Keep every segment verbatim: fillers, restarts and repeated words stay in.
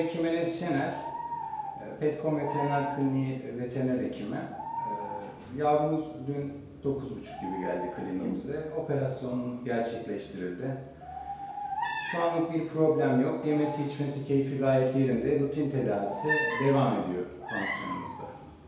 Hekim Enes Şener, Petkom Veteriner Kliniği veteriner hekimi. Yavrumuz dün dokuz buçuk gibi geldi kliniğimize. Operasyon gerçekleştirildi. Şu anlık bir problem yok. Yemesi içmesi keyfi gayet yerinde. Rutin tedavisi devam ediyor pansiyonumuzda.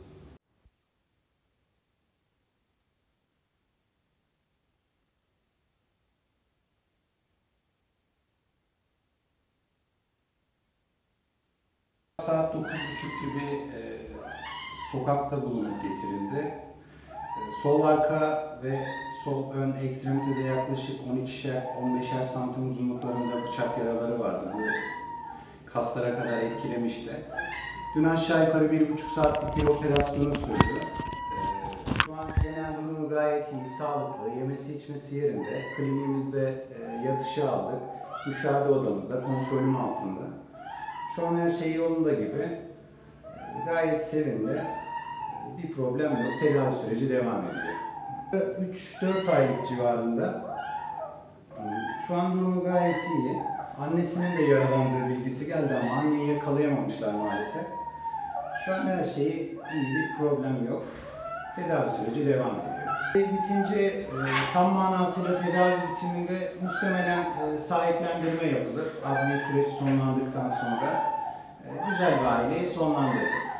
Saat dokuz buçuk gibi e, sokakta bulunup getirildi. E, sol arka ve sol ön ekstremitede yaklaşık on ikişer on beşer santim uzunluklarında bıçak yaraları vardı. Bu kaslara kadar etkilemişti. Dün aşağı yukarı bir buçuk saatlik bir operasyonu sürdü. E, şu an genel durumu gayet iyi, sağlıklı. Yemesi içmesi yerinde. Kliniğimizde e, yatışı aldık. Müşahede odamızda, kontrolüm altında. Şu an her şey yolunda gibi. Gayet sevimli. Bir problem yok. Tedavi süreci devam ediyor. üç dört aylık civarında. Şu an durumu gayet iyi. Annesinin de yaralandığı bilgisi geldi ama anneyi yakalayamamışlar maalesef. Şu an her şey iyi, bir problem yok. Tedavi süreci devam ediyor. Bitince tam manasıyla tedavi bitiminde muhtemelen sahiplendirme yapılır. Adli süreç sonlandıktan sonra güzel bir aileyi sonlandırırız.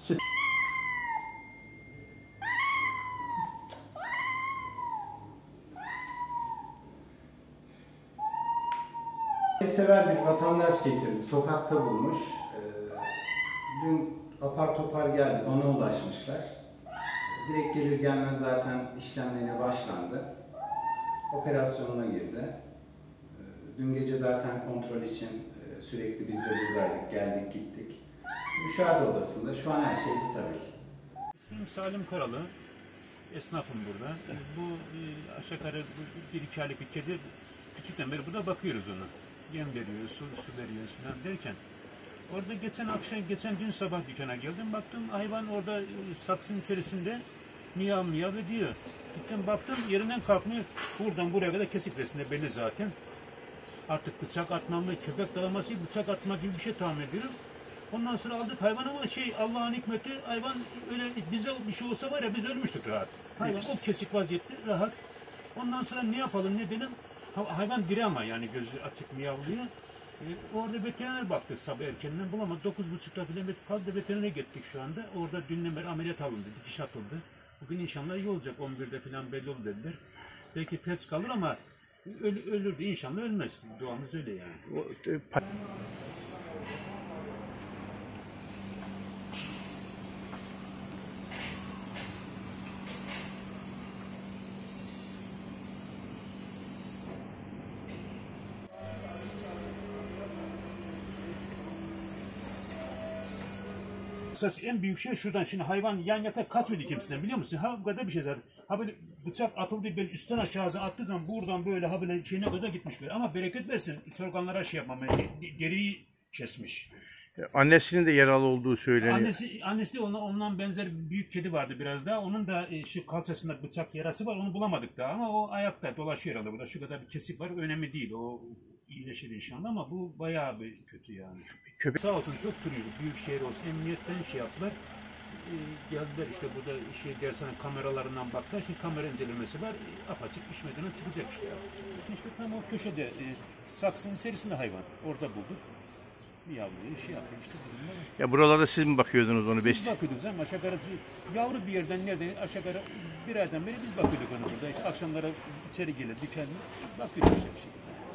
Sever bir vatandaş getirdi, sokakta bulmuş. Dün apar topar geldi, bana ulaşmışlar. Direkt gelir gelmez zaten işlemlerine başlandı. Operasyonuna girdi. Dün gece zaten kontrol için sürekli biz de buradaydık, geldik gittik. Müşahede odasında şu an her şey stabil. İsmim Salim Karalı, esnafım burada. Bu aşağı yukarı bir iki aylık bir kedi, küçükten beri burada bakıyoruz ona. Yem veriyoruz, su, su veriyoruz falan derken. Orada geçen akşam, geçen dün sabah dükkana geldim, baktım hayvan orada saksının içerisinde miyav miyav ediyor. Gittim baktım yerinden kalkmıyor, buradan buraya kadar kesik resimde belli zaten. Artık bıçak atma mı, köpek dalaması, bıçak atma gibi bir şey tahmin ediyorum. Ondan sonra aldık hayvan ama şey Allah'ın hikmeti hayvan öyle bize bir şey olsa var ya biz ölmüştük rahat. Hayvan o kesik vaziyette rahat. Ondan sonra ne yapalım ne dedim. Hayvan diri ama yani gözü açık miyavlıyor. Ee, orada veteriner baktık sabah erkeninden bulamadı. Dokuz buçukta falan kaldı veterinere gittik şu anda. Orada dünden beri ameliyat alındı, dikiş atıldı. Bugün inşallah iyi olacak. on birde falan belli olur dediler. Belki pets kalır ama öl, ölürdü inşallah ölmez. Duamız öyle yani. En büyük şey şuradan, şimdi hayvan yan yata kaçmıyor kimsinden biliyor musun? Ha bu kadar bir şey zaten. Ha böyle bıçak atıldı böyle üstten aşağı attığı zaman buradan böyle ha böyle şeyine kadar gitmiş böyle. Ama bereket versin sorganlara şey yapmam yani deriyi kesmiş. Annesinin de yaralı olduğu söyleniyor. Annesi, annesi de ona, ondan benzer bir büyük kedi vardı biraz daha. Onun da e, şu kalçasında bıçak yarası var, onu bulamadık daha ama o ayakta dolaşıyor herhalde burada. Şu kadar bir kesik var, önemli değil. O iyileşir inşallah ama bu bayağı bir kötü yani. Köpek. Sağ olsun çok duruyor. Büyük şehir olsun. Emniyetten şey yaptılar. E, geldiler işte burada şey dershane kameralarından baktılar. Şimdi kamera incelemesi var. E, apaçık pişmeden çıkacak işte. İşte tam o köşede e, saksının içerisinde hayvan. Orada bulduk. Bir yavruyu şey yapıyor işte. Ya buralarda siz mi bakıyordunuz onu? Biz bakıyorduk ama aşağı yukarı yavru bir yerden nereden aşağı yukarı bir yerden beri biz bakıyorduk onu burada. İşte akşamlara içeri gelir dükkanı bakıyorduk işte bir şekilde.